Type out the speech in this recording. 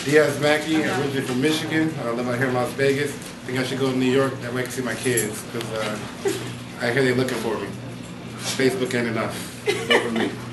Diaz Mackie, originally from Michigan. I live out here in Las Vegas. I think I should go to New York. That way I can see my kids, because I hear they're looking for me. Facebook ain't enough. Vote for me.